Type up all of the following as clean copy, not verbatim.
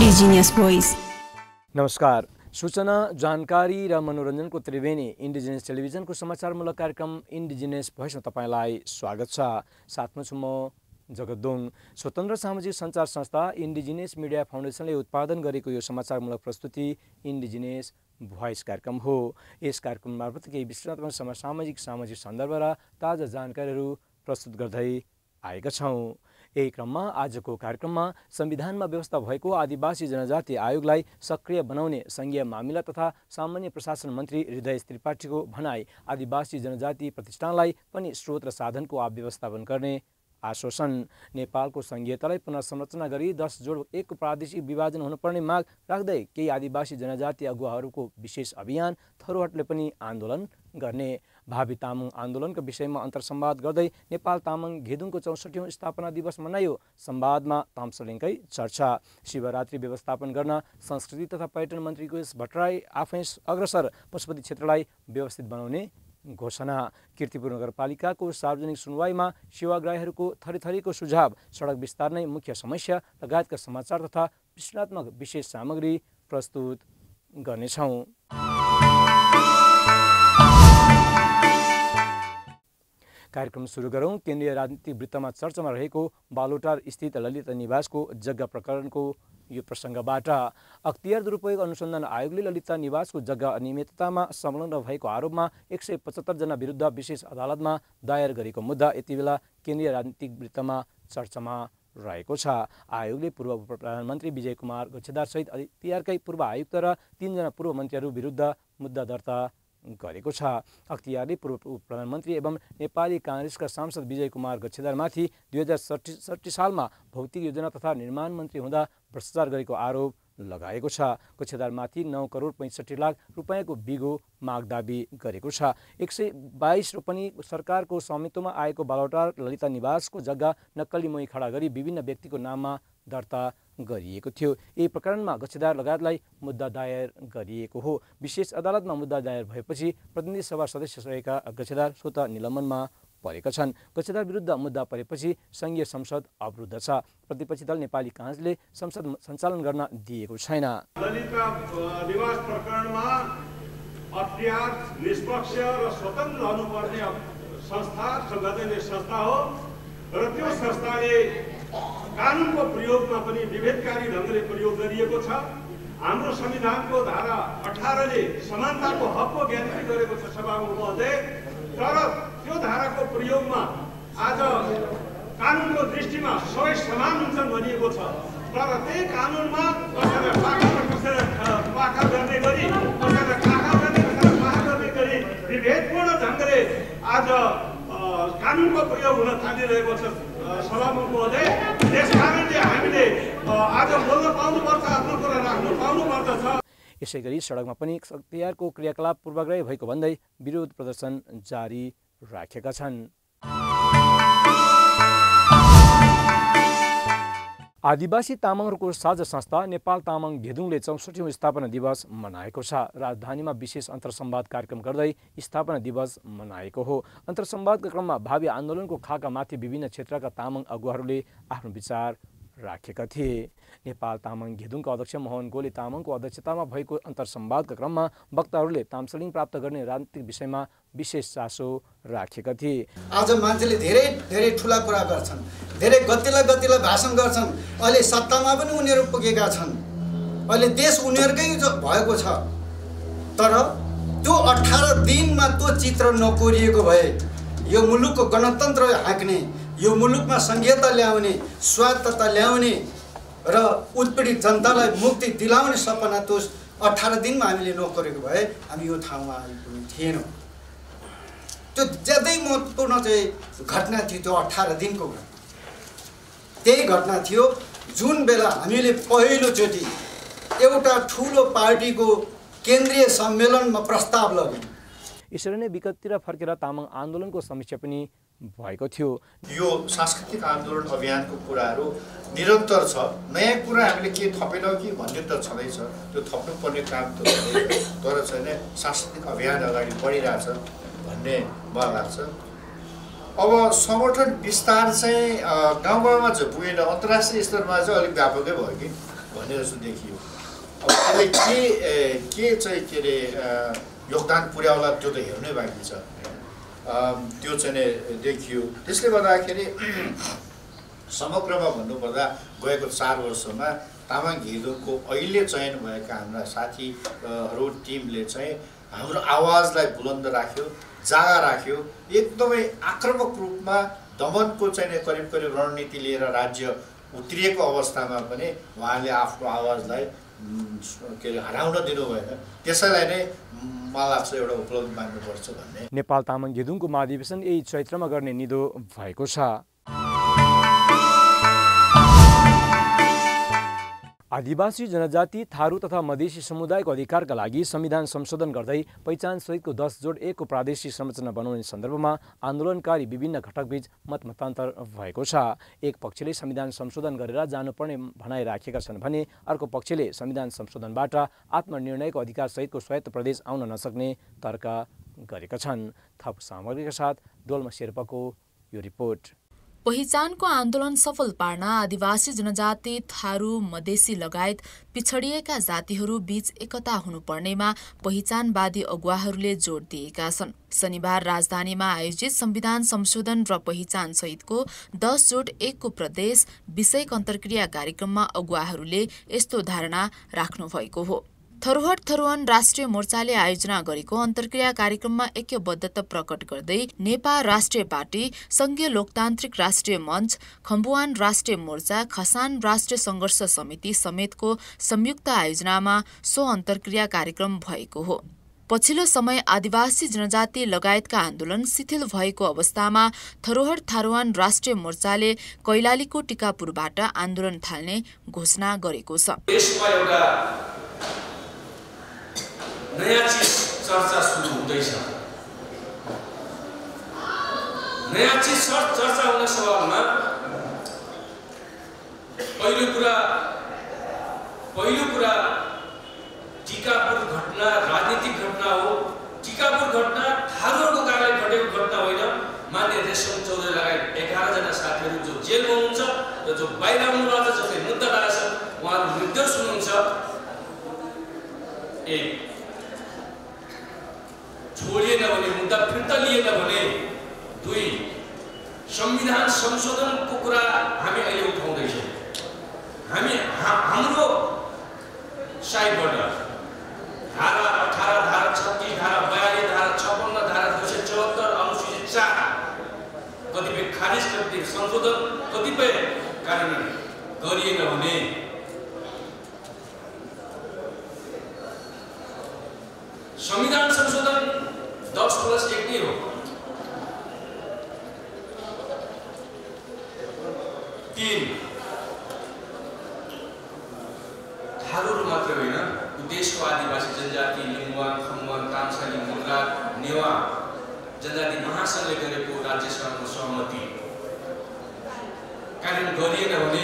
Indigenous Voice. नमस्कार। सूचना, जानकारी र मनोरञ्जनको त्रिवेणी इन्डिजिनियस टेलिभिजनको समाचारमूलक कार्यक्रम इन्डिजिनियस भोइसमा तपाईलाई स्वागत छ। साथमा छु म जगद्दुङ। स्वतन्त्र सामाजिक सञ्चार संस्था इन्डिजिनियस मिडिया फाउन्डेसनले उत्पादन गरेको यो समाचारमूलक प्रस्तुति इन्डिजिनियस भोइस कार्यक्रम हो। यस कार्यक्रम मार्फत केही विस्तृतमा सामाजिक सन्दर्भ र ताजा जानकारीहरू प्रस्तुत गर्दै आएका छौँ। यही क्रममा आजको कार्यक्रममा संविधानमा व्यवस्था भएको आदिवासी जनजाति आयोगलाई सक्रिय बनाउने संघीय मामिला तथा सामान्य प्रशासन मन्त्री हृदय त्रिपाठीको भनाई, आदिवासी जनजाति प्रतिष्ठानलाई पनि स्रोत र साधनको व्यवस्थापन गर्ने आश्वासन, नेपालको संघीयतालाई पुनर्संरचना गरी 10 जोड 1 को प्रादेशिक विभाजन हुनुपर्ने माग राख्दै केही आदिवासी जनजाति अगुवाहरूको विशेष अभियान, थरोहटले पनि आन्दोलन गर्ने, भावी तामाङ आन्दोलनका विषयमा अन्तर्संवाद गर्दै नेपाल तामाङ घेदुङको 64औं स्थापना दिवस मनाइयो। संवादमा तामसलिङकै चर्चा, शिवरात्रि व्यवस्थापन गर्न संस्कृति तथा पर्यटन मन्त्री केश भट्टराई आफै अग्रसर, पशुपति क्षेत्रलाई व्यवस्थित बनाउने घोषणा, कीर्तिपुर नगरपालिकाको सार्वजनिक सुनवाईमा सेवाग्राहीहरूको थरीथरीको सुझाव, सडक विस्तार नै मुख्य समस्या लगायतका समाचार तथा विश्लेषणात्मक विशेष सामग्री प्रस्तुत गर्नेछौँ। कार्यक्रम सुरु गरौँ। केन्द्रीय राजनीतिक वृत्तमा चर्चामा रहेको बालोटार स्थित ललित निवासको जग्गा प्रकरणको यो प्रसङ्गबाट। अख्तियार दुरुपयोग अनुसन्धान आयोगले ललिता निवासको जग्गा अनियमिततामा संलग्न भएको आरोपमा 175 जना विरुद्ध विशेष अदालतमा दायर गरेको मुद्दा यति बेला केन्द्रीय राजनीतिक वृत्तमा चर्चामा रहेको छ। आयोगले पूर्व प्रधानमन्त्री विजय कुमार गच्छेदार सहित अख्तियारकै पूर्व आयुक्त र 3 जना पूर्व मन्त्रीहरू विरुद्ध मुद्दा दर्ता गरेको छ। अख्तियारले पूर्व प्रधानमन्त्री एवं नेपाली काङ्ग्रेसका सांसद विजय कुमार गच्छेदारमाथि 2067 सालमा भौतिक योजना तथा निर्माण मन्त्री हुँदा भ्रष्टाचार गरेको आरोप लगाएको छ। गच्छेदारमाथि 9 करोड 65 लाख रुपैयाँको बिगो माग दाबी गरेको छ। 122 रोपनी सरकारको स्वामित्वमा आएको बालोटार ललिता निवासको जग्गा नक्कली मोही खडा गरी विभिन्न व्यक्तिको नाममा दर्ता गरिएको थियो। यही प्रकरणमा गच्छेदार लगायतलाई मुद्दा दायर गरिएको हो। विशेष अदालतमा मुद्दा दायर भएपछि प्रतिनिधि सभा सदस्य रहेका गच्छेदार स्वतः निलम्बनमा परेका छन्। गच्छेदार विरुद्ध मुद्दा परेपछि संघीय संसद अवरुद्ध छ। प्रतिपक्षी दल नेपाली काङ्ग्रेसले संसद सञ्चालन गर्न दिएको छैन। ललिता निवास प्रकरणमा अख्तियार निष्पक्ष र स्वतन्त्र हुनुपर्ने संस्था संवैधानिक संस्था हो र त्यो संस्थाले कानुनको प्रयोगमा पनि विभेदकारी ढङ्गले प्रयोग गरिएको छ। हाम्रो संविधानको धारा 18 ले समानताको हकको ग्यारेन्टी गरेको छ सभामुख महोदय, तर त्यो धाराको प्रयोगमा आज कानुनको दृष्टिमा सबै समान हुन्छन् भनिएको छ। तर त्यही कानुनमा कसैलाई पाखा गर्ने गरी, कसैलाई काखा गर्ने, कसैलाई पाखा गर्ने गरी विभेदपूर्ण ढङ्गले आज कानुनको प्रयोग हुन थालिरहेको छ सभामुख महोदय। त्यसकारणले हामीले आज बोल्न पाउनुपर्छ, आफ्नो कुरा राख्नु पाउनुपर्दछ। यसै गरी सडकमा पनि अख्तियारको क्रियाकलाप पूर्वाग्रही भएको भन्दै विरोध प्रदर्शन जारी राखेका छन्। आदिवासी तामाङहरूको साझा संस्था नेपाल तामाङ घेदुङले 64औं स्थापना दिवस मनाएको छ। राजधानीमा विशेष अन्तर्संवाद कार्यक्रम गर्दै स्थापना दिवस मनाएको हो। अन्तर्संवादका क्रममा भावी आन्दोलनको खाकामाथि विभिन्न क्षेत्रका तामाङ अगुवाहरूले आफ्नो विचार राखेका थिए। नेपाल तामाङ घेदुङका अध्यक्ष मोहन गोले तामाङको अध्यक्षतामा भएको अन्तर्संवादका क्रममा वक्ताहरूले तामसलिङ प्राप्त गर्ने राजनीतिक विषयमा विशेष चासो राखेका थिए। आज मान्छेले धेरै ठुला कुरा गर्छन्, धेरै गतिला भाषण गर्छन्। अहिले सत्तामा पनि उनीहरू पुगेका छन्, अहिले देश उनीहरूकै भएको छ। तर त्यो 18 दिनमा त्यो चित्र नकोरिएको भए यो मुलुकको गणतन्त्र हाँक्ने, यो मुलुकमा संघीयता ल्याउने, स्वायत्तता ल्याउने र उत्पीडित जनतालाई मुक्ति दिलाउने सपना त्यो 18 दिनमा हामीले नकोरेको भए हामी यो ठाउँमा आइपुग्ने थिएनौँ। त्यो ज्यादै महत्त्वपूर्ण चाहिँ घटना थियो, त्यो 18 दिनको घटना। त्यही घटना थियो जुन बेला हामीले पहिलोचोटि एउटा ठुलो पार्टीको केन्द्रीय सम्मेलनमा प्रस्ताव लग्यौँ। यसरी नै विगततिर फर्केर तामाङ आन्दोलनको समीक्षा पनि भएको थियो। यो सांस्कृतिक आन्दोलन अभियानको कुराहरू निरन्तर छ। नयाँ कुरा हामीले के थपेनौँ कि भन्ने त छँदैछ, त्यो थप्नुपर्ने काम त छँदैछ। तर चाहिँ सांस्कृतिक अभियान अगाडि बढिरहेछ भन्ने मलाई लाग्छ। अब संगठन विस्तार चाहिँ गाउँ गाउँमा चाहिँ पुगेन, अन्तर्राष्ट्रिय स्तरमा चाहिँ अलिक व्यापकै भयो कि भने जस्तो देखियो। अब त्यसले के चाहिँ के अरे योगदान पुर्याउला त्यो त हेर्नै बाँकी छ। त्यो चाहिँ नै देखियो। त्यसले गर्दाखेरि समग्रमा भन्नुपर्दा गएको 4 वर्षमा तामाङ घिदुङको अहिले चयन भएका हाम्रा साथीहरू टिमले चाहिँ हाम्रो आवाजलाई बुलन्द राख्यो, जागा राख्यो। एकदमै आक्रामक रूपमा दमनको चाहिँ करिब रणनीति लिएर राज्य उत्रिएको अवस्थामा पनि उहाँले आफ्नो आवाजलाई के अरे हराउन दिनु भएन। त्यसैलाई नै मलाई लाग्छ एउटा उपलब्धि मान्नुपर्छ भन्ने। नेपाल तामाङ घिदुङको महाधिवेशन यही चैत्रमा गर्ने निधो भएको छ। आदिवासी जनजाति, थारू तथा मधेसी समुदायको अधिकारका लागि संविधान संशोधन गर्दै पहिचान सहितको 10 जोड 1 को प्रादेशिक संरचना बनाउने सन्दर्भमा आन्दोलनकारी विभिन्न घटकबीच मतमतान्तर भएको छ। एक पक्षले संविधान संशोधन गरेर जानुपर्ने भनाइ राखेका छन् भने अर्को पक्षले संविधान संशोधनबाट आत्मनिर्णयको अधिकार सहितको स्वायत्त प्रदेश आउन नसक्ने तर्क गरेका छन्। थप सामग्रीका साथ डोल्मा शेर्पाको यो रिपोर्ट। पहिचानको आन्दोलन सफल पार्न आदिवासी जनजाति, थारू, मधेसी लगायत पिछडिएका जातिहरू बीच एकता हुनुपर्नेमा पहिचानवादी अगुवाहरूले जोड दिएका छन्। शनिबार राजधानीमा आयोजित संविधान संशोधन र पहिचान सहितको 10 जोड 1 को प्रदेश विषयक अन्तर्क्रिया कार्यक्रममा अगुवाहरूले यस्तो धारणा राख्नु भएको हो। थरुहट थरुवन राष्ट्रिय मोर्चाले आयोजना गरेको अन्तर्क्रिया कार्यक्रममा ऐक्यबद्धता प्रकट गर्दै नेपाल राष्ट्रिय पार्टी, संघीय लोकतान्त्रिक राष्ट्रिय मञ्च, खम्बुवान राष्ट्रिय मोर्चा, खसान राष्ट्रिय संघर्ष समिति समेतको संयुक्त आयोजनामा सो अन्तर्क्रिया कार्यक्रम भएको हो। पछिल्लो समय आदिवासी जनजाति लगायतका आन्दोलन शिथिल भएको अवस्थामा थरोहट थारुवान राष्ट्रिय मोर्चाले कैलालीको टिकापुरबाट आन्दोलन थाल्ने घोषणा गरेको छ। नयाँ चीज चर्चा सुरु हुँदैछ। नयाँ चीज चर्चा हुने सवालमा पहिलो कुरा टिकापुर घटना राजनीतिक घटना हो। टिकापुर घटना थारूहरूको कारणले घटेको घटना होइन। मान्य रेशम चौधरी लगायत 11 जना साथीहरू जो जेलमा हुनुहुन्छ र जो बाहिर हुनुहुन्छ, जसले मुद्दा लगाएका छन्, उहाँहरू निर्दोष हुनुहुन्छ। एक छोडिएन भने, मुद्दा फिर्ता लिएन भने, 2 संविधान संशोधनको कुरा हामी अहिले उठाउँदैछौँ। हाम्रो साइडबाट धारा 18, धारा 36, धारा 42, धारा 56, धारा 274, अनुसूचित 4 कतिपय खारिज गर्ने संशोधन कतिपय कारण गरिएन भने संविधान संशोधन 10+1 नै हो। 3 थारूहरू मात्र होइन, देशको आदिवासी जनजाति लिम्बुवान, खम्बुवान, तामसाली, मुर्गा, नेवा जनजाति महासङ्घले गरेको राज्यसभाको सहमति कार्यान्वयन गरिएन भने,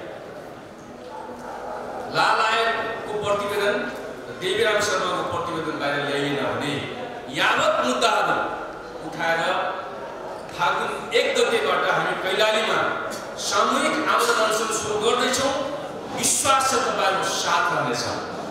लालायतको प्रतिवेदन, देवीराम शर्माको प्रतिवेदन बाहिर ल्याइएन भने, यावत मुद्दाहरू उठाएर फागुन 1 गतेबाट हामी कैलालीमा सामूहिक आन्दोलन सुरु गर्दैछौँ। विश्वास छ तपाईँहरूको साथ रहनेछ।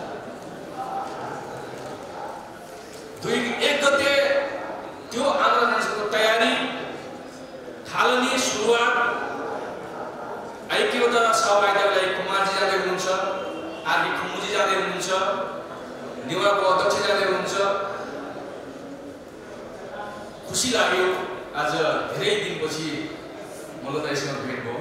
1 गते त्यो आन्दोलनको तयारी थालनी सुरुवात ऐक्यवटा सहभागितालाई कुमारजी जाँदै हुनुहुन्छ, आरबी खम्बुजी जाँदै हुनुहुन्छ, नेवाको अध्यक्ष जाँदै हुनुहुन्छ। खुसी लाग्यो आज धेरै दिनपछि मल्लदाईसँग भेट भयो।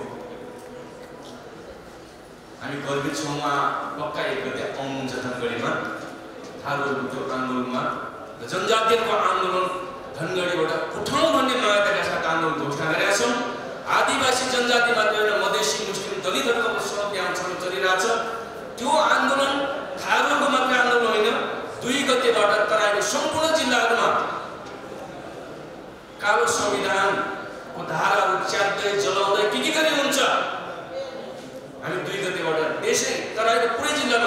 हामी गर्वित छौँ। उहाँ पक्का 1 गते आउनुहुन्छ धनगढीमा, थारूहरूको त्यो आन्दोलनमा र जनजातिहरूको आन्दोलन धनगढीबाट उठाउँ भन्ने मान्यताका साथ आन्दोलन घोषणा गरेका छौँ। आदिवासी जनजाति मात्र होइन, मधेसी, मुस्लिम, दलितहरूको समस्या यहाँ चलिरहेछ। त्यो आन्दोलन थारूहरूको मात्र आन्दोलन होइन। 2 गतेबाट तराईको सम्पूर्ण जिल्लाहरूमा कालो संविधानको धाराहरू च्यात्दै जलाउँदै के गर्ने हुन्छ। हामी 2 गतेबाट देशै तराईको पुरै जिल्लामा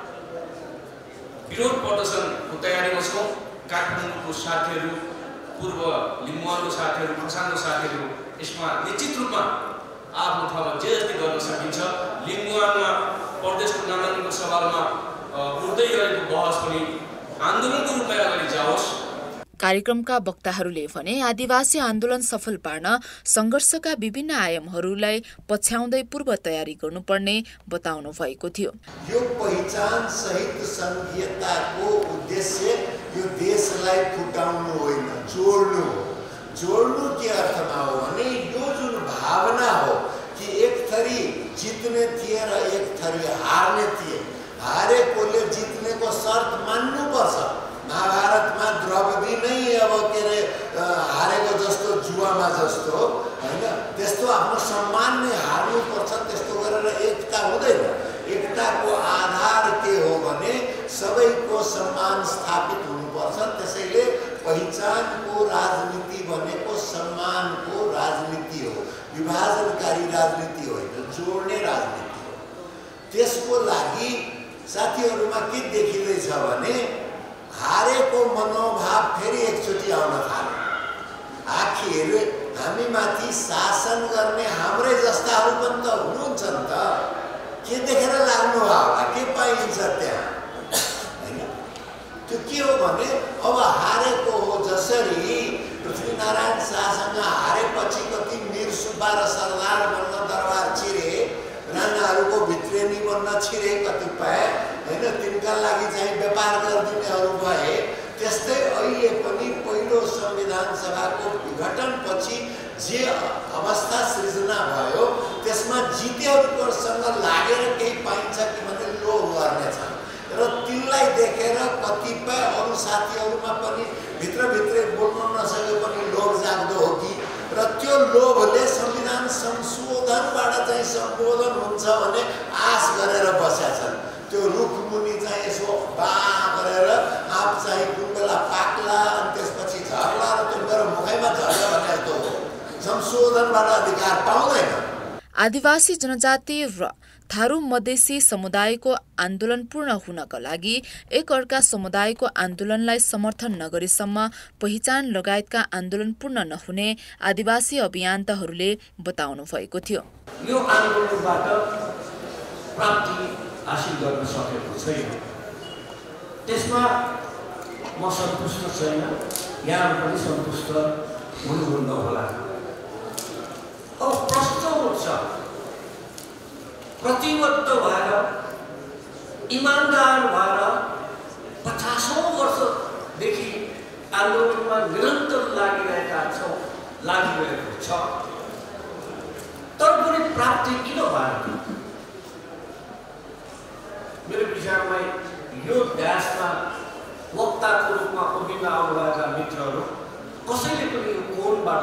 विरोध प्रदर्शनको तयारीमा छौँ। काठमाडौँको साथीहरू, पूर्व लिम्बुवानको साथीहरू, खसानको साथीहरू यसमा निश्चित रूपमा आफ्नो ठाउँमा जे जति गर्न सकिन्छ। लिम्बुवानमा प्रदेशको नामाङ्कनको सवालमा उठ्दै गरेको बहस पनि आन्दोलनको रूपमा अगाडि जाओस्। कार्यक्रमका वक्ताहरूले भने आदिवासी आन्दोलन सफल पार्न संघर्षका विभिन्न आयामहरूलाई पछ्याउँदै पूर्व तयारी गर्नुपर्ने बताउनु भएको थियो। यो पहिचान सहित संघीयताको उद्देश्य यो देशलाई फुटाउनु होइन, जोड्नु हो। जोड्नु के अर्थमा हो भने यो जुन भावना हो कि एक थरी जित्ने थिए र एक थरी हार्ने थिए, हारेकोले जित्नेको शर्त मान्नुपर्छ। महाभारतमा द्रौपदी नै अब के अरे हारेको जस्तो जुवामा जस्तो होइन, त्यस्तो आफ्नो सम्मान नै हार्नुपर्छ, त्यस्तो गरेर एकता हुँदैन। एकताको आधार के हो भने सबैको सम्मान स्थापित हुनुपर्छ। त्यसैले पहिचानको राजनीति भनेको सम्मानको राजनीति हो, विभाजनकारी राजनीति होइन, जोड्ने राजनीति हो। त्यसको लागि साथीहरूमा के देखिँदैछ भने हारेको मनोभाव फेरि एकचोटि आउन थाल्यो। आखिर हामीमाथि शासन गर्ने हाम्रै जस्ताहरू पनि त हुनुहुन्छ नि त, के देखेर लाग्नु होला, के पाइन्छ त्यहाँ होइन। त्यो के हो भने अब हारेको हो, जसरी पृथ्वीनारायण शाहसँग हारेपछि कति मीर सुब्बा र सरदार बन्न दरबार छिरे, राणाहरूको भित्रेनी बन्न छिरे कतिपय होइन, तिनका लागि चाहिँ व्यापार गरिदिनेहरू भए। त्यस्तै अहिले पनि पहिलो संविधान सभाको विघटनपछि जे अवस्था सृजना भयो त्यसमा जितेहरूसँग लागेर केही पाइन्छ कि भने लोभ गर्नेछन् र तिनलाई देखेर कतिपय अरू साथीहरूमा पनि भित्रभित्रै बोल्न नसके पनि लोभ जाग्दो हो कि, र त्यो लोभले संविधान संशोधनबाट चाहिँ सम्बोधन हुन्छ भने आश गरेर बसेका छन्। त्यो रुखमुनि चाहिँ यसो बा गरेर आँप चाहिँ कुन बेला पाक्ला अनि त्यसपछि झर्ला र त्यो मेरो मुखैमा झर्ला भने जस्तो हो। संशोधनबाट अधिकार पाउँदैन। आदिवासी जनजाति र थारू मधेसी समुदायको आन्दोलन पूर्ण हुनका लागि एक अर्का समुदायको आन्दोलनलाई समर्थन नगरेसम्म पहिचान लगायतका आन्दोलन पूर्ण नहुने आदिवासी अभियन्ताहरूले बताउनु भएको थियो। यो आन्दोलनबाट प्राप्ति हासिल गर्न सकेको छैन, त्यसमा म सन्तुष्ट छैन, यहाँ पनि सन्तुष्ट हुनुहुन्न होला। अब प्रश्न उठ्छ, प्रतिबद्ध भएर इमान्दार भएर 50औं वर्षदेखि आन्दोलनमा निरन्तर लागिरहेको छ, तर पनि प्राप्ति किन भएन? मेरो विचारमा यो देशमा वक्ताको रूपमा अघिल्ला आउनुभएका मित्रहरू कसैले पनि यो कोणबाट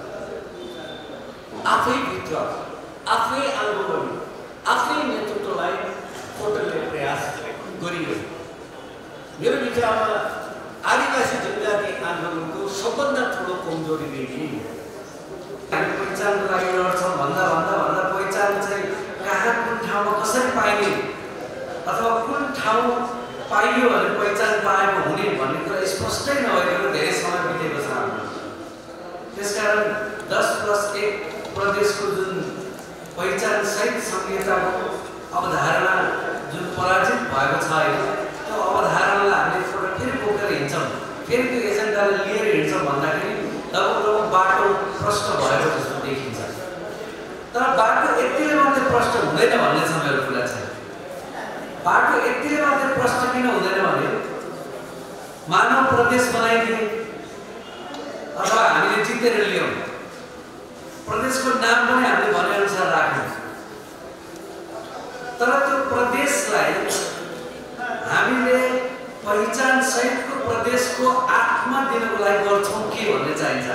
आफैभित्र आफै आन्दोलन आफ्नै नेतृत्वलाई खोटल्ने प्रयास गरियो। मेरो विचारमा आदिवासी जनजाति आन्दोलनको सबभन्दा ठुलो कमजोरी देखिए। हामी पहिचानको लागि लड्छौँ भन्दा पहिचान चाहिँ कहाँ कुन ठाउँमा कसरी पाइने अथवा कुन ठाउँ पाइयो भने पहिचान पाएको हुने भन्ने कुरा स्पष्टै नभएको धेरै समय बितेको छ हाम्रो। त्यसकारण 10+1 प्रदेशको जुन पहिचान सहित संहिताको अवधारणा जुन पराजित भएको छ अहिले, त्यो अवधारणालाई हामीले फेरि बोकेर हिँड्छौँ, फेरि त्यो एजेन्डालाई लिएर हिँड्छौँ भन्दाखेरि लगभग बाटो प्रष्ट भएको जस्तो देखिन्छ। तर बाटो यतिले मात्रै प्रष्ट हुँदैन भन्ने छ मेरो कुरा चाहिँ। बाटो यतिले मात्रै प्रष्ट किन हुँदैन भने मानव प्रदेश बनाइदिए अथवा हामीले जितेर ल्याउँ, प्रदेशको नाम पनि हामीले भनेअनुसार राख्यौँ, तर त्यो प्रदेशलाई हामीले पहिचान सहितको प्रदेशको आत्मा दिनको लागि गर्छौँ के भन्ने चाहिन्छ।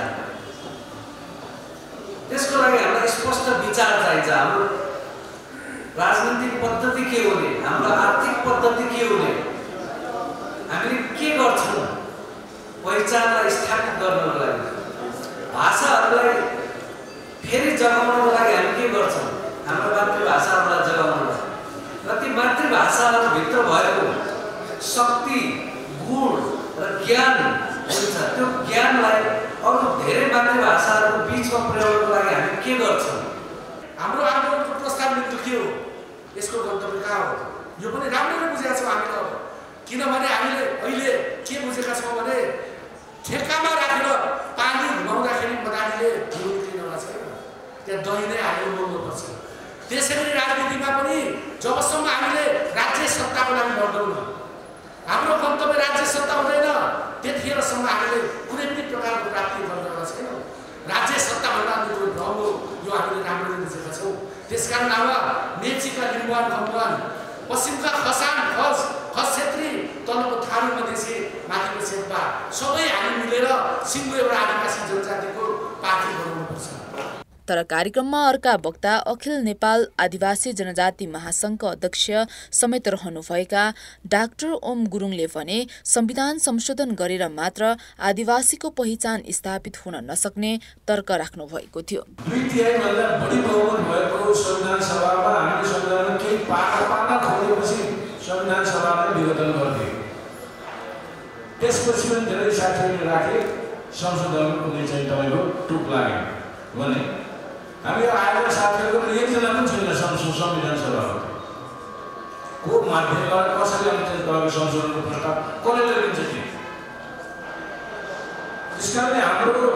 त्यसको लागि हामीलाई स्पष्ट विचार चाहिन्छ। हाम्रो राजनीतिक पद्धति के हुने, हाम्रो आर्थिक पद्धति के हुने, हामीले के गर्छौँ पहिचानलाई स्थापित गर्नको लागि, भाषाहरूलाई फेरि जगाउनको लागि हामी के गर्छौँ, हाम्रो मातृभाषाहरूलाई जगाउनको लागि। र ती मातृभाषाहरूभित्र भएको शक्ति, गुण र ज्ञान हुन्छ, त्यो ज्ञानलाई अरू धेरै मातृभाषाहरूको बिचमा प्रयोगको लागि हामी के गर्छौँ? हाम्रो आन्दोलनको प्रस्ताव बिन्दु के हो? यसको गन्तव्य कहाँ हो यो पनि राम्ररी बुझेका छौँ हामीले अब किनभने हामीले अहिले के बुझेका छौँ भने ठेक्कामा राखेर पानी घुमाउँदाखेरि मदानीले विरोध लिन छैन त्यहाँ दही नै हालेर बोल्नुपर्छ त्यसैगरी राजनीतिमा पनि जबसम्म हामीले राज्य सत्ताको लागि लड्दैनौँ हाम्रो गन्तव्य राज्य सत्ता हुँदैन त्यतिखेरसम्म हामीले कुनै पनि प्रकारको प्राप्ति गर्दैन छैनौँ राज्य सत्ताभन्दा हाम्रो भ्रम हो यो हामीले राम्ररी बुझेका छौँ त्यसकारण अब मेचीका लिम्बुवान खम्बुवान पश्चिमका खसान खस छेत्री तलको थारू मधेसी माथिको शेर्पा सबै हामी मिलेर सिङ्गो एउटा आदिवासी जनजातिको पार्टी बनाउनुपर्छ। तर कार्यक्रममा अर्का वक्ता अखिल नेपाल आदिवासी जनजाति महासंघका अध्यक्ष समेत रहनुभएका डाक्टर ओम गुरुङले भने संविधान संशोधन गरेर मात्र आदिवासीको पहिचान स्थापित हुन नसक्ने तर्क राख्नु भएको थियो। 2/3 बढी बहुमत भएको संविधान सभामा हामीले संविधानमा केही पार्न खोजेपछि संविधान सभाले विघटन गरिदियो त्यसपछि पनि धेरै साथीहरूले राखे संशोधनको कुनै चाहिँ तपाईँको टुक लाग्यो भने हामी आएर साथीहरूको एकजना पनि छैन संविधान सभामा को माध्यमबाट कसैले आउँछ तपाईँको संशोधनको प्रस्ताव कसले लिन्छ त्यो त्यसकारणले हाम्रो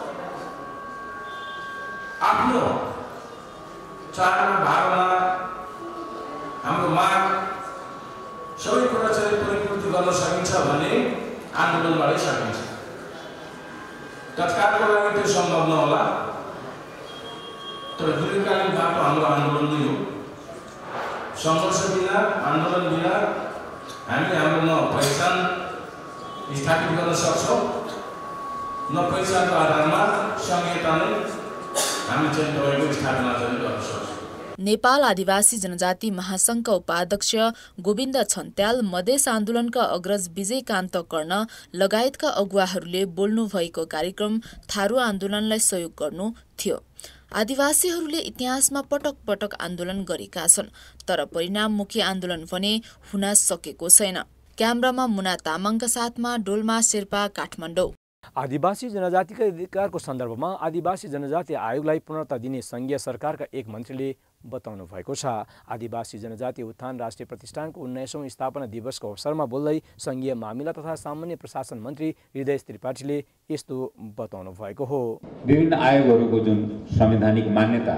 आफ्नो चाहना भावना हाम्रो माग सबै कुरा चाहिँ परिपूर्ति गर्न सकिन्छ भने आन्दोलनबाटै सकिन्छ तत्कालको लागि त्यो सम्भव नहोला तर दीर्घकालीन बाटो हाम्रो आन्दोलन नै हो सङ्घर्ष बिना आन्दोलन बिना हामीले हाम्रो न पहिचान स्थापित गर्न सक्छौँ न पहिचानको आधारमा संहिता नै हामी चाहिँ तपाईँको स्थापना चाहिँ गर्न सक्छौँ। नेपाल आदिवासी जनजाति महासंघका उपाध्यक्ष गोविन्द छन्त्याल मधेस आन्दोलनका अग्रज विजयकान्त कर्ण लगायतका अगुवाहरूले बोल्नु भएको कार्यक्रम थारू आन्दोलनलाई सहयोग गर्नु थियो। आदिवासीहरूले इतिहासमा पटक पटक आन्दोलन गरेका छन् तर परिणाममुखी आन्दोलन भने हुन सकेको छैन। क्यामेरामा मुना तामाङका साथमा डोल्मा शेर्पा काठमाडौँ। आदिवासी जनजातिका अधिकारको सन्दर्भमा आदिवासी जनजाति आयोगलाई पूर्णता दिने संघीय सरकारका एक मन्त्रीले बताउनु भएको छ। आदिवासी जनजाति उत्थान राष्ट्रिय प्रतिष्ठानको 19औं स्थापना दिवसको अवसरमा बोल्दै संघीय मामिला तथा सामान्य प्रशासन मन्त्री हृदय त्रिपाठीले यस्तो बताउनु भएको हो। विभिन्न आयोगहरूको जुन संवैधानिक मान्यता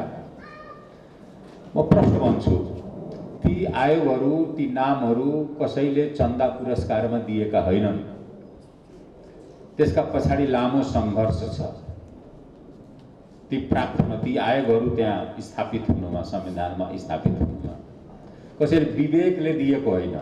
म प्रश्न भन्छु ती आयोगहरू ती नामहरू कसैले चन्दा पुरस्कारमा दिएका होइनन् त्यसका पछाडि लामो सङ्घर्ष छ ती प्राप्त हुन ती आयोगहरू त्यहाँ स्थापित हुनुमा संविधानमा स्थापित हुनुमा कसैले विवेकले दिएको होइन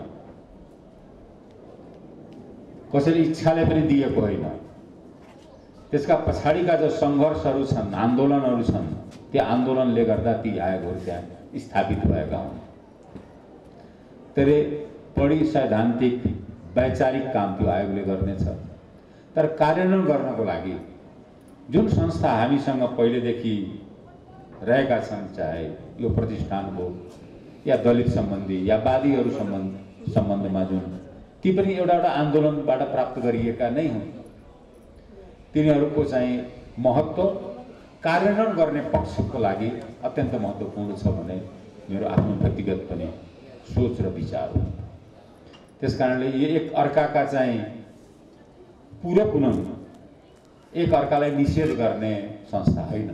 कसैले इच्छाले पनि दिएको होइन त्यसका पछाडिका जो सङ्घर्षहरू छन् आन्दोलनहरू छन् त्यो आन्दोलनले गर्दा ती आयोगहरू त्यहाँ स्थापित भएका हुन्। तर बढी सैद्धान्तिक वैचारिक काम त्यो आयोगले गर्नेछ तर कार्यान्वयन गर्नको लागि जुन संस्था हामीसँग पहिलेदेखि रहेका छन् चाहे यो प्रतिष्ठान हो या दलित सम्बन्धी या वादीहरू सम्बन्धमा जुन ती पनि एउटा एउटा आन्दोलनबाट प्राप्त गरिएका नै हुन् तिनीहरूको चाहिँ महत्त्व कार्यान्वयन गर्ने पक्षको लागि अत्यन्त महत्त्वपूर्ण छ भने मेरो आफ्नो व्यक्तिगत पनि सोच र विचार हो। त्यसकारणले यो एक अर्काका चाहिँ पूरक हुन् एक अर्कालाई निषेध गर्ने संस्था होइन।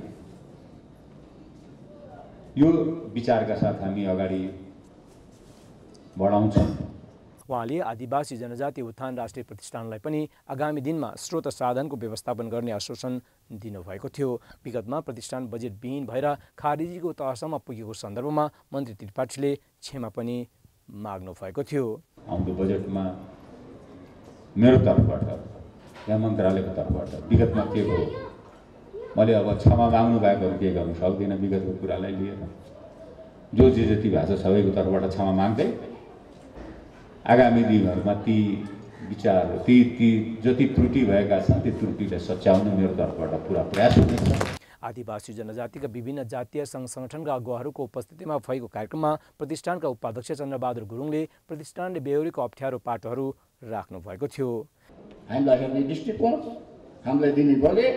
यो विचारका साथ हामी अगाडि बढाउँछौँ। उहाँले आदिवासी जनजाति उत्थान राष्ट्रिय प्रतिष्ठानलाई पनि आगामी दिनमा स्रोत साधनको व्यवस्थापन गर्ने आश्वासन दिनुभएको थियो। विगतमा प्रतिष्ठान बजेटविहीन भएर खारेजीको तहसम्म पुगेको सन्दर्भमा मन्त्री त्रिपाठीले क्षमा पनि माग्नु भएको थियो। आउँदो बजेटमा मेरो तर्फबाट या मन्त्रालयको तर्फबाट विगतमा के भयो मैले अब क्षमा माग्नु बाहेक के गर्नु सक्दिनँ। विगतको कुरालाई लिएर जो जे जति भएको छ सबैको तर्फबाट क्षमा माग्दै आगामी दिनहरूमा ती विचार ती जति त्रुटि भएका छन् ती त्रुटिलाई सच्याउन मेरो तर्फबाट पुरा प्रयास हुनेछ। आदिवासी जनजातिका विभिन्न जातीय सङ्घ सङ्गठनका अगुवाहरूको उपस्थितिमा भएको कार्यक्रममा प्रतिष्ठानका उपाध्यक्ष चन्द्रबहादुर गुरुङले प्रतिष्ठानले बेहोरेको अप्ठ्यारो पाटोहरू राख्नु भएको थियो। हामीलाई हेर्ने दृष्टिकोण हामीलाई दिने बजेट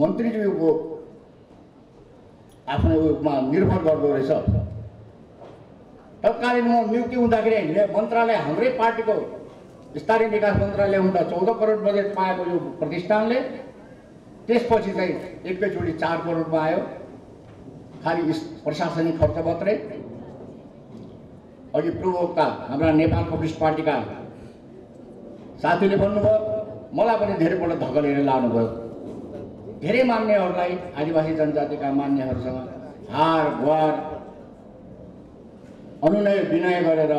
मन्त्रीज्यूको आफ्नो रूपमा निर्भर गर्दो रहेछ तत्कालीन नियुक्ति हुँदाखेरि मन्त्रालय हाम्रै पार्टीको स्थानीय विकास मन्त्रालय हुँदा 14 करोड बजेट पाएको यो प्रतिष्ठानले त्यसपछि चाहिँ एकैचोटि 4 करोडमा आयो, खालि प्रशासनिक खर्च मात्रै। अघि प्रवक्ता हाम्रा नेपाल कम्युनिस्ट पार्टीका साथीले भन्नुभयो, मलाई पनि धेरैपल्ट धकेलेर लानुभयो। धेरै मान्यहरूलाई, आदिवासी जनजातिका मान्यहरूसँग हार गुहार अनुनय विनय गरेर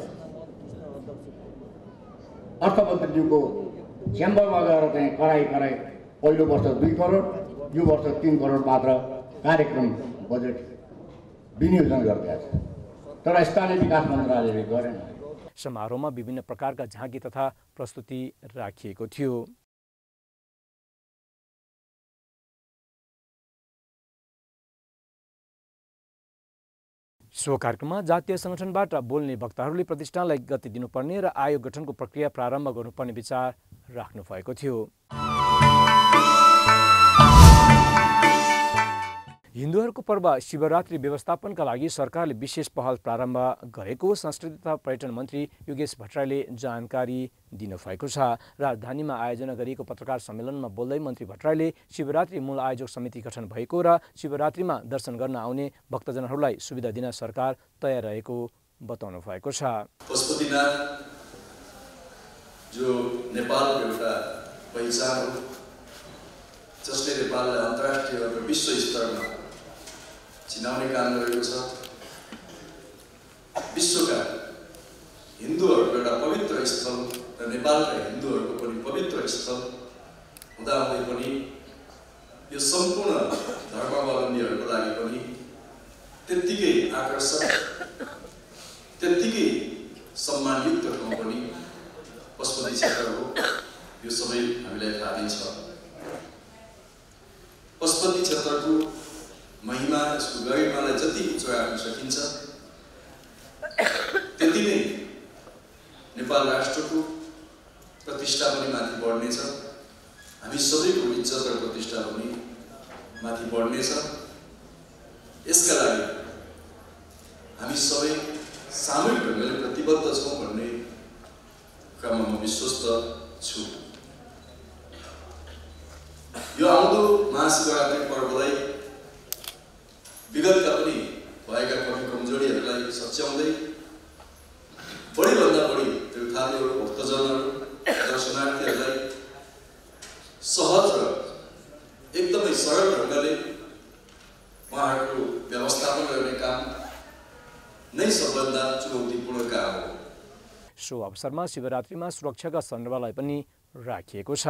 अर्थमन्त्रीज्यूको च्याम्बरमा गएर चाहिँ कराई पहिलो वर्ष 2 करोड, यो वर्ष 3 करोड मात्र कार्यक्रम बजेट विनियोजन गरिदिएको छ, तर स्थानीय विकास मन्त्रालयले गरेन। समारोहमा विभिन्न प्रकारका झाँकी तथा प्रस्तुति राखिएको थियो। सो कार्यक्रममा जातीय संगठनबाट बोल्ने वक्ताहरूले प्रतिष्ठानलाई गति दिनुपर्ने र आयोग गठनको प्रक्रिया प्रारम्भ गर्नुपर्ने विचार राख्नु भएको थियो। हिन्दूहरूको पर्व शिवरात्रि व्यवस्थापनका लागि सरकारले विशेष पहल प्रारम्भ गरेको संस्कृति तथा पर्यटन मन्त्री योगेश भट्टराईले जानकारी दिनुभएको छ। राजधानीमा आयोजना गरिएको पत्रकार सम्मेलनमा बोल्दै मन्त्री भट्टराईले शिवरात्रि मूल आयोजक समिति गठन भएको र शिवरात्रिमा दर्शन गर्न आउने भक्तजनहरूलाई सुविधा दिन सरकार तयार रहेको बताउनु भएको छ। पशुपतिनाथ जो नेपालको एउटा पहिचान हो, जसले नेपाललाई अन्तर्राष्ट्रिय र विश्व स्तरमा चिनाउने काम गरेको छ। विश्वका हिन्दूहरूको एउटा पवित्र स्थल र नेपालका हिन्दूहरूको पनि पवित्र स्थल हुँदाहुँदै पनि यो सम्पूर्ण धर्मावलम्बीहरूको लागि पनि त्यत्तिकै आकर्षक, त्यत्तिकै सम्मानयुक्त ठाउँ पनि पशुपति क्षेत्र हो। यो सबै हामीलाई थाहा नै छ। पशुपति क्षेत्रको महिमा, यसको गरिमालाई जति उच्च राख्न सकिन्छ त्यति नै नेपाल राष्ट्रको प्रतिष्ठा पनि माथि बढ्नेछ। हामी सबैको इज्जत र प्रतिष्ठा पनि माथि बढ्नेछ। यसका लागि हामी सबै सामूहिक ढङ्गले प्रतिबद्ध छौँ भन्ने कुरामा म विश्वस्त छु। यो आउँदो महाशिवरात्रि पर्वलाई विगतका पनि भएका कमी कमजोरीहरूलाई सच्याउँदै बढीभन्दा बढी तीर्थालुहरू, भक्तजनहरू, दर्शनार्थीहरूलाई सहज र एकदमै सरल ढङ्गले उहाँहरूको व्यवस्थापन गर्ने काम नै सबभन्दा चुनौतीपूर्ण काम हो। सो अवसरमा शिवरात्रिमा सुरक्षाका सन्दर्भलाई पनि राखिएको छ।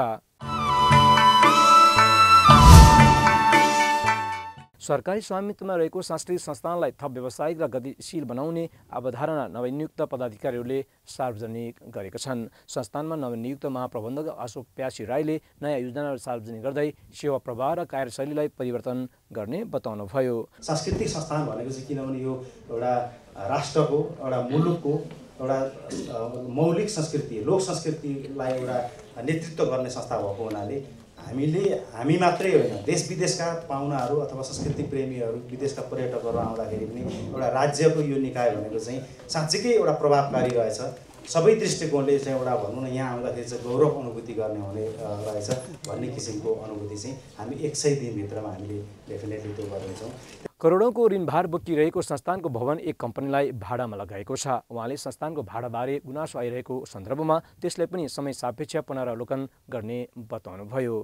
सरकारी स्वामित्वमा रहेको सांस्कृतिक संस्थानलाई थप व्यावसायिक र गतिशील बनाउने अवधारणा नवनियुक्त पदाधिकारीहरूले सार्वजनिक गरेका छन्। संस्थानमा नवनियुक्त महाप्रबन्धक अशोक प्यासी राईले नयाँ योजना सार्वजनिक गर्दै सेवा प्रवाह र कार्यशैलीलाई परिवर्तन गर्ने बताउनुभयो। सांस्कृतिक संस्थान भनेको चाहिँ किनभने यो एउटा राष्ट्रको, एउटा मुलुकको एउटा मौलिक संस्कृति, लोक संस्कृतिलाई एउटा नेतृत्व गर्ने संस्था भएको हुनाले हामी मात्रै होइन, देश विदेशका पाहुनाहरू अथवा संस्कृति प्रेमीहरू, विदेशका पर्यटकहरू आउँदाखेरि पनि एउटा राज्यको यो निकाय भनेको चाहिँ साँच्चीकै एउटा प्रभावकारी रहेछ। सबै दृष्टिकोणले चाहिँ एउटा भनौँ न, यहाँ आउँदाखेरि चाहिँ गौरव अनुभूति गर्ने हुने रहेछ भन्ने किसिमको अनुभूति चाहिँ हामी 100 दिनभित्रमा हामीले डेफिनेटली त्यो गर्नेछौँ। करोडौँको ऋणभार बोकिरहेको संस्थानको भवन एक कम्पनीलाई भाडामा लगाएको छ। उहाँले संस्थानको भाडाबारे गुनासो आइरहेको सन्दर्भमा त्यसलाई पनि समय सापेक्ष पुनरावलोकन गर्ने बताउनुभयो।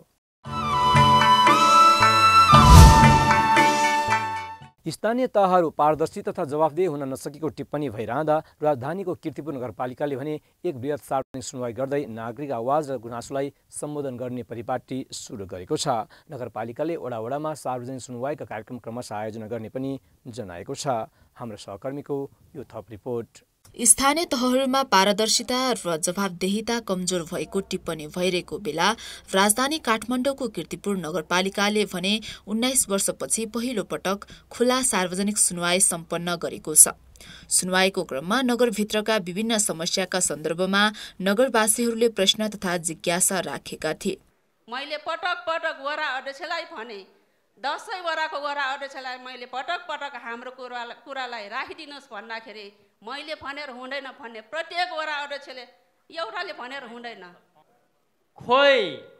स्थानीय तहहरू पारदर्शी तथा जवाफदेही हुन नसकेको टिप्पणी भइरहँदा राजधानीको कीर्तिपुर नगरपालिकाले भने एक बृहत सार्वजनिक सुनवाई गर्दै नागरिक आवाज र गुनासोलाई सम्बोधन गर्ने परिपाटी सुरु गरेको छ। नगरपालिकाले वडा-वडामा सार्वजनिक सुनवाईका कार्यक्रम क्रमशः आयोजना गर्ने पनि जनाएको छ। हाम्रो सहकर्मीको यो थप रिपोर्ट। स्थानीय तहहरूमा पारदर्शिता र जवाफदेहिता कमजोर भएको टिप्पणी भइरहेको बेला राजधानी काठमाडौँको कीर्तिपुर नगरपालिकाले भने 19 वर्षपछि पहिलो पटक खुला सार्वजनिक सुनवाई सम्पन्न गरेको छ। सुनवाईको क्रममा नगरभित्रका विभिन्न समस्याका सन्दर्भमा नगरवासीहरूले प्रश्न तथा जिज्ञासा राखेका थिए। मैले पटक पटक वडा अध्यक्षलाई भने, 10 वडाको वडा अध्यक्षलाई मैले पटक पटक हाम्रो कुरालाई राखिदिनुहोस् भन्दाखेरि मैले भनेर हुँदैन भन्ने प्रत्येक वडा अध्यक्षले एउटाले भनेर हुँदैन। खोइ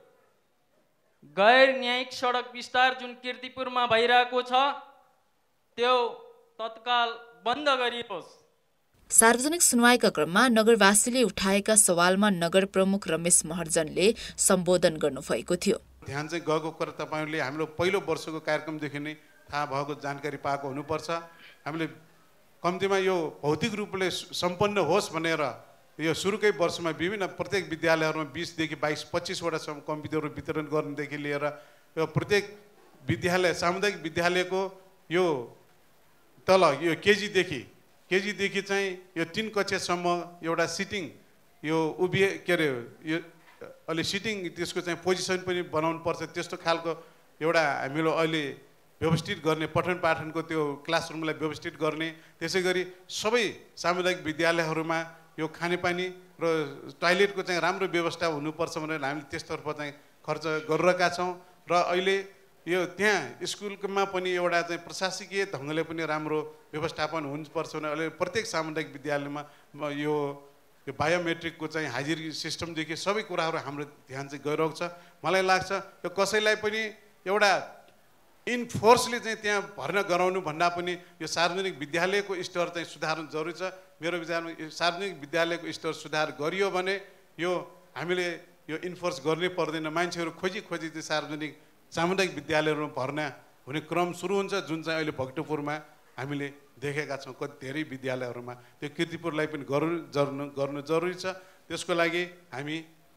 गैर न्यायिक सडक विस्तार जुन कीर्तिपुरमा भइरहेको छ त्यो तत्काल बन्द गरियोस्। सार्वजनिक सुनवाईका क्रममा नगरवासीले उठाएका सवालमा नगर प्रमुख रमेश महर्जनले सम्बोधन गर्नुभएको थियो। ध्यान चाहिँ गएको कुरा तपाईहरुले हाम्रो पहिलो वर्षको कार्यक्रमदेखि नै थाहा भएको जानकारी पाएको हुनुपर्छ। हामीले कम्तीमा यो भौतिक रूपले सम्पन्न होस् भनेर यो सुरुकै वर्षमा विभिन्न प्रत्येक विद्यालयहरुमा 20 देखि 22-25 वटासम्म कम्प्युटर वितरण गर्नदेखि लिएर यो प्रत्येक विद्यालय सामुदायिक विद्यालयको यो तल यो केजीदेखि चाहिँ यो 3 कक्षासम्म एउटा सिटिङ यो उभिए के अरे यो अहिले सिटिङ त्यसको चाहिँ पोजिसन पनि बनाउनु पर्छ। त्यस्तो खालको एउटा हामीले अहिले व्यवस्थित गर्ने पठन पाठनको त्यो क्लासरुमलाई व्यवस्थित गर्ने। त्यसैगरी सबै सामुदायिक विद्यालयहरुमा यो खानेपानी र टोयलेटको चाहिँ राम्रो व्यवस्था हुनुपर्छ भनेर हामीले त्यसतर्फ चाहिँ खर्च गरिरहेका छौं र अहिले यो त्यहाँ स्कुलमा पनि एउटा चाहिँ प्रशासकीय ढंगले पनि राम्रो व्यवस्थापन हुनुपर्छ भने अहिले प्रत्येक सामुदायिक विद्यालयमा यो बायोमेट्रिकको चाहिँ हाजिरी सिस्टमदेखि सबै कुराहरू हाम्रो ध्यान चाहिँ गइरहेको छ। मलाई लाग्छ यो कसैलाई पनि एउटा इनफोर्सले चाहिँ त्यहाँ भर्ना गराउनु भन्दा पनि यो सार्वजनिक विद्यालयको स्तर चाहिँ सुधार्नु जरुरी छ। मेरो विचारमा सार्वजनिक विद्यालयको स्तर सुधार गरियो भने यो हामीले यो इन्फोर्स गर्नै पर्दैन। मान्छेहरू खोजी चाहिँ सामुदायिक विद्यालयहरुमा भर्ना हुने क्रम सुरु हुन्छ, जुन चाहिँ अहिले भक्तपुरमा हामीले देखेका छौं। कति धेरै विद्यालयहरुमा त्यो कीर्तिपुरलाई पनि गर्नु जरुरी छ। त्यसको लागि हामी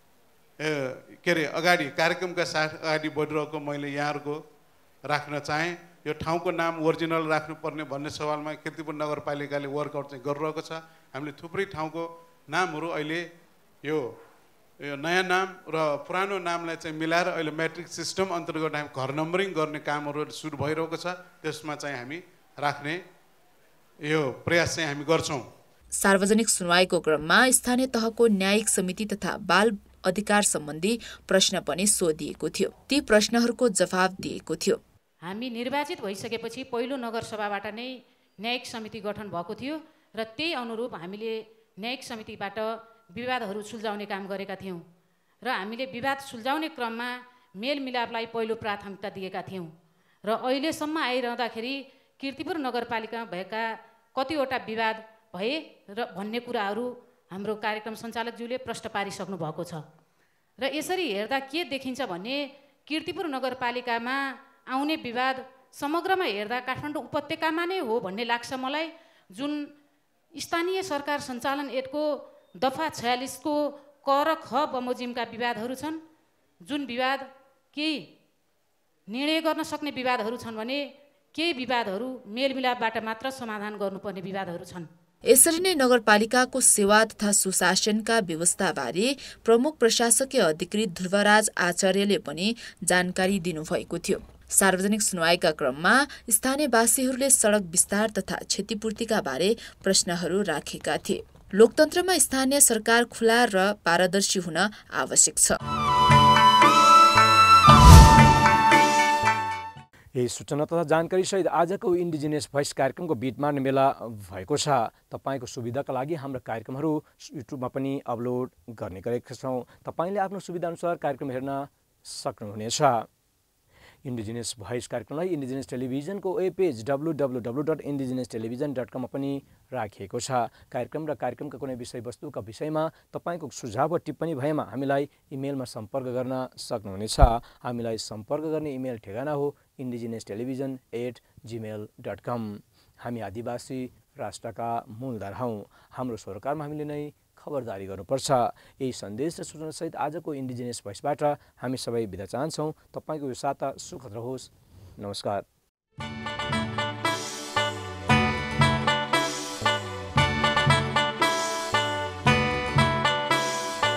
के अरे अगाडि कार्यक्रमका साथ अगाडि बढिरहेको मैले यहाँहरुको राख्न चाहे। यो ठाउँको नाम ओरिजिनल राख्नुपर्ने भन्ने सवालमा कीर्तिपुर नगरपालिकाले वर्कआउट चाहिँ गरिरहेको छ। हामीले थुप्रै ठाउँको नामहरु अहिले यो नयाँ नाम र पुरानो नामलाई चाहिँ मिलाएर अहिले मैट्रिक सिस्टम अन्तर्गत हामी घर नम्बरिङ गर्ने कामहरु सुरु भइरहेको छ। त्यसमा चाहिँ हामी राख्ने यो प्रयास चाहिँ हामी गर्छौं। सार्वजनिक सुनवाईको क्रममा स्थानीय तहको न्यायिक समिति तथा बाल अधिकार सम्बन्धी प्रश्न पनि सोधिएको थियो। ती प्रश्नहरूको जवाफ दिएको थियो। हामी निर्वाचित भइसकेपछि पहिलो नगरसभाबाट नै न्यायिक समिति गठन भएको थियो र त्यही अनुरूप हामीले न्यायिक समितिबाट विवादहरू सुल्झाउने काम गरेका थियौं र हामीले विवाद सुल्झाउने क्रममा मेलमिलापलाई पहिलो प्राथमिकता दिएका थियौं र अहिलेसम्म आइरहँदाखेरि कीर्तिपुर नगरपालिकामा भएका कतिवटा विवाद भए र भन्ने कुराहरू हाम्रो कार्यक्रम सञ्चालकज्यूले प्रश्न पारिसक्नु भएको छ र यसरी हेर्दा के देखिन्छ भने कीर्तिपुर नगरपालिकामा आउने विवाद समग्रमा हेर्दा काठमाडौँ उपत्यकामा नै हो भन्ने लाग्छ मलाई। जुन स्थानीय सरकार सञ्चालन ऐनको दफा 46 को क र ख बमोजिमका विवादहरू छन्। जुन विवाद केही निर्णय गर्न सक्ने विवादहरू छन् भने केही विवादहरू मेलमिलापबाट मात्र समाधान गर्नुपर्ने विवादहरू छन्। यसरी नै नगरपालिकाको सेवा तथा सुशासनका व्यवस्थाबारे प्रमुख प्रशासकीय अधिकृत ध्रुवराज आचार्यले पनि जानकारी दिनुभएको थियो। सार्वजनिक सुनवाईका क्रममा स्थानीयवासीहरूले सडक विस्तार तथा क्षतिपूर्तिका बारे प्रश्नहरू राखेका थिए। लोकतन्त्रमा स्थानीय सरकार खुला र पारदर्शी हुन आवश्यक छ। यही सूचना तथा जानकारी सहित आजको इन्डिजिनियस भोइस कार्यक्रमको बिट मार्ने बेला भएको छ। तपाईको सुविधाका लागि हाम्रो कार्यक्रमहरू युट्युबमा पनि अपलोड गर्ने गरेका छौं। तपाईले आफ्नो सुविधा अनुसार कार्यक्रम हेर्न सक्नुहुनेछ। इन्डिजिनियस भोइस कार्यक्रमलाई इन्डिजिनियस टेलिभिजनको वेब पेज www.indigenous.television.com मा पनि राखिएको छ। कार्यक्रम र कार्यक्रमका कुनै विषयवस्तुका विषयमा तपाईको सुझाव वा टिप्पणी भएमा हामीलाई इमेलमा सम्पर्क गर्न सक्नुहुनेछ। हामीलाई सम्पर्क गर्ने इमेल ठेगाना हो indigenoustelevision@gmail.com। हामी आदिवासी राष्ट्रका मूलधार हौं। हाम्रो सरकारमा हामीले नै खबरदारी गर्नुपर्छ। यही सन्देश र सूचना सहित आजको इन्डिजिनियस भोइसबाट हामी सबै बिदा चाहन्छौं। तपाईको यो साता सुखद रहोस्। नमस्कार।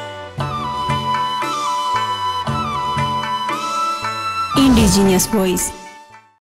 Indigenous Voice